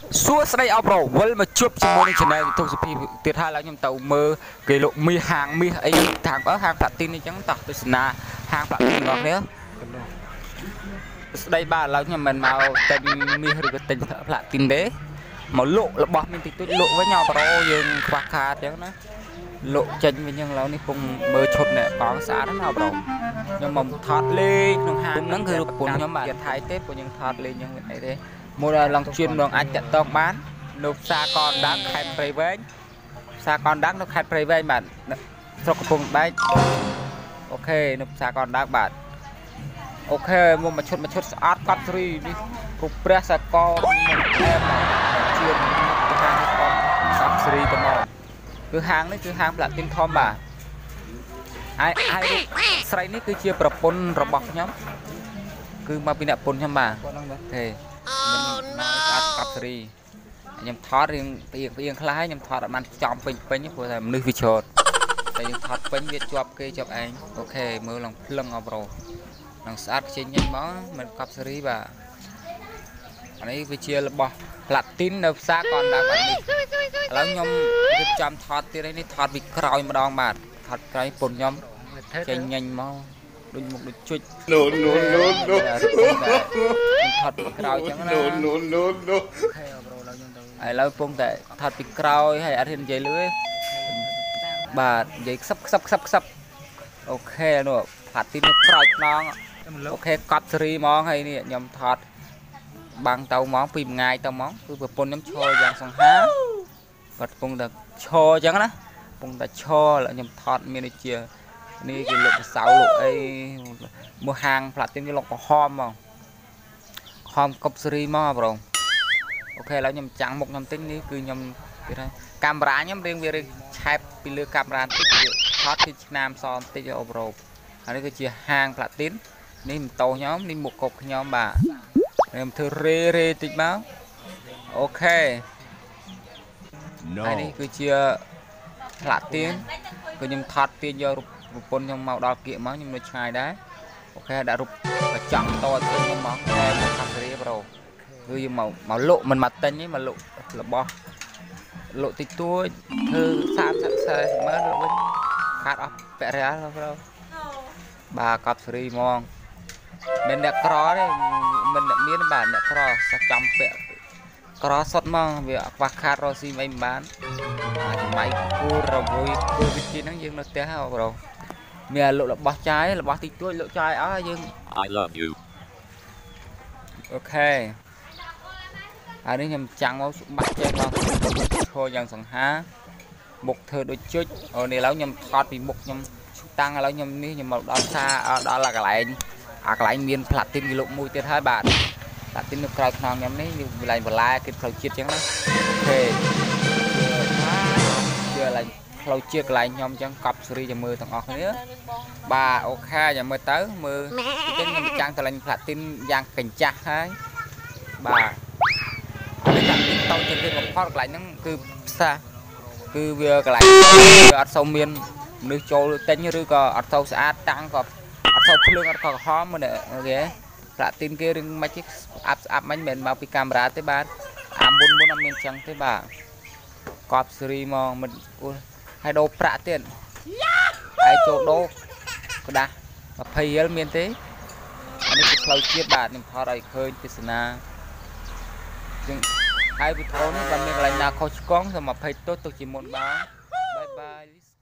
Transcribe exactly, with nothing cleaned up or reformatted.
សួស្តីអបរវិលមកជួបជាមួយនឹង channel វិទ្យុសុភីទៀតហើយឡើងខ្ញុំទៅមើលគេលក់មាសហាងមាសអីខាងអើហាងផ្លាទីនអញ្ចឹងតោះទស្សនាហាងផ្លាទីនរបស់គ្នាស្ដីបាទឡើងខ្ញុំមិនមកទិញមាសឬក៏ទិញផ្លាទីនទេមកលក់របស់មានតិចតួចលក់វិញអបរយើងខ្វះខាតអញ្ចឹងណាលក់ចេញវិញអញ្ចឹងឡើងនេះពុំមើលឈុតនេះកងស្អាតណាអបរខ្ញុំមកថតលេងក្នុងហាងហ្នឹងគឺរូបប្រពន្ធខ្ញុំបាទថៃទេពួកយើងថតលេងអញ្ចឹងអីទេមួយឡងជឿនម្ដងអាចតាក់តងបាននៅផ្សារកណ្ដាលខេត្តព្រៃវែងផ្សារកណ្ដាលនៅខេត្តព្រៃវែងបាទស្រុកកំពង់បែកអូខេនៅផ្សារកណ្ដាលបាទអូខេមកមួយឈុតមួយឈុតស្អាតកត់ស្រីនេះគ្រប់ព្រះសកលមកអែមជឿនទៅហាងនេះកត់ស្រីទៅមកគឺហាងនេះគឺហាងផ្លាទីនធំបាទហើយហើយស្រីនេះគឺជាប្រពន្ធរបស់ខ្ញុំគឺមកពីអ្នកប្រពន្ធខ្ញុំបាទអូខេខ្ញុំមកកាត់កាប់សេរីខ្ញុំថតរៀងផ្អៀងផ្អៀងខ្លះហើយខ្ញុំថតអត់បានចំពេញពេញព្រោះតែមនុស្សវាច្រើនតែយើងថតពេញវាជាប់គេជាប់ឯងអូខេមើលឡើងភ្លឹងអបរោឡើងស្អាតខ្ជិញញមកមិនកាប់សេរីបាទអានេះវាជារបស់ផ្លាទីននៅផ្សារកណ្ដាលបាទនេះឥឡូវខ្ញុំរៀបចំថតទៀតនេះថតពីក្រោយម្ដងបាទថតក្រោយពុនខ្ញុំចេញញញមកដូចមុខដូចជុច no no no no ថតពីក្រោយចឹងណា no no no no ខេប្រូឡើងខ្ញុំទៅឥឡូវពងតែថតពីក្រោយហើយអត់ហ៊ាននិយាយលឿទេបាទនិយាយខ្សឹបខ្សឹបខ្សឹបខ្សឹបអូខេនោះផាត់ទីនោះក្រោយខ្នងអូខេកត់សេរីហ្មងហើយនេះខ្ញុំថតបាំងទៅហ្មងពីមួយថ្ងៃទៅហ្មងគឺប្រពន្ធខ្ញុំឈរយ៉ាងសង្ហាគាត់ពងតែឈរចឹងណាពងតែឈរខ្ញុំថតមានដូចជានេះគេលុកសៅលុកអីមួយហាងផ្លាទីនគេលុកក្រហមហ្មងខំកប់សេរីមកប្រូអូខេឥឡូវខ្ញុំចាំងមុខខ្ញុំតិចនេះគឺខ្ញុំគេថាកាមេរ៉ាខ្ញុំរៀងវារៀងឆែបពីលើកាមេរ៉ាតិចវាថតពីឆ្នាំសនតិចអូប្រូហើយនេះគឺជាហាងផ្លាទីននេះម៉ូតូខ្ញុំនេះមុខកប់ខ្ញុំបាទខ្ញុំធ្វើរេរេតិចមកអូខេហើយនេះគឺជាផ្លាទីនគឺខ្ញុំថតទាញយករូបប្រពន្ធខ្ញុំមកដល់គៀកមកខ្ញុំនៅឆ្ងាយដែរអូខេដាក់រូបកញ្ចក់តទៅខ្ញុំមកតែមកខាត់សេរីប្រូគឺយើងមកមកលក់មិនមកទិញទេមកលក់របស់លក់តិចតួចធ្វើសាមសិប สี่สิบម៉ឺនលក់វិញខាតអស់ពាក់រៀលប្រូបាទកប់សេរីហ្មងមិនអ្នកក្រទេមិនអ្នកមានបាទអ្នកក្រសាចំពាក់ក្រសុតមកវាខ្វះខាតរស៊ីអីមិនបានចំៃគូរវយគូវិធីហ្នឹងយើងនៅផ្ទះហ៎ប្រូមានលក់របស់ចាយរបស់តិចតួចលក់ចាយអស់យើង I love you អូខេហើយនេះខ្ញុំចាំងមកបាច់ចេះមកឈរយ៉ាងសង្ហាមុខធ្វើដូចជុចអូនេះឥឡូវខ្ញុំថតពីមុខខ្ញុំតាំងឥឡូវខ្ញុំនេះខ្ញុំមកដល់ផ្សារដល់កន្លែងអាកន្លែងមានផ្លាទីនគេលក់មួយទៀតហើយបាទផ្លាទីននៅក្រៅខ្នងខ្ញុំនេះកន្លែងបន្លែគេផ្លូវជាតិចឹងណាអូខេជាកន្លែងផ្លូវជាតិកន្លែងខ្ញុំចឹងកប់សេរីចាំមើលទាំងអស់គ្នាបាទអូខេចាំមើលទៅមើលទីខ្ញុំចាំងតលាញ់ផ្លាទីនយ៉ាងកញ្ចាស់ហើយបាទនេះដាក់ទីតោជាងគេបំផុតកន្លែងហ្នឹងគឺផ្សារគឺវាកន្លែងវាអត់សូវមានមនុស្សចូលទិញឬក៏អត់សូវស្អាតតាំងក៏អត់សូវភ្លើងអត់ក៏ក្រហមមើលគេផ្លាទីនគេរឿងមិនទេអាប់ស្អាប់មិនមែនមកពីកាមេរ៉ាទេបាទអាមុនមុនអត់មានចឹងទេបាទកប់សេរីមកមិនហើយដូរប្រាក់ទៀតហើយចូលដូរក្តាស់ยี่สิบរៀលមានទេអានេះគឺផ្លូវជាតិបាទខ្ញុំថតឲ្យឃើញទេសនាចឹងហើយវីដេអូនេះបើមានកន្លែងណាខុសឆ្គងសូមអភ័យទោសទុកជាមុនបាទបាយបាយ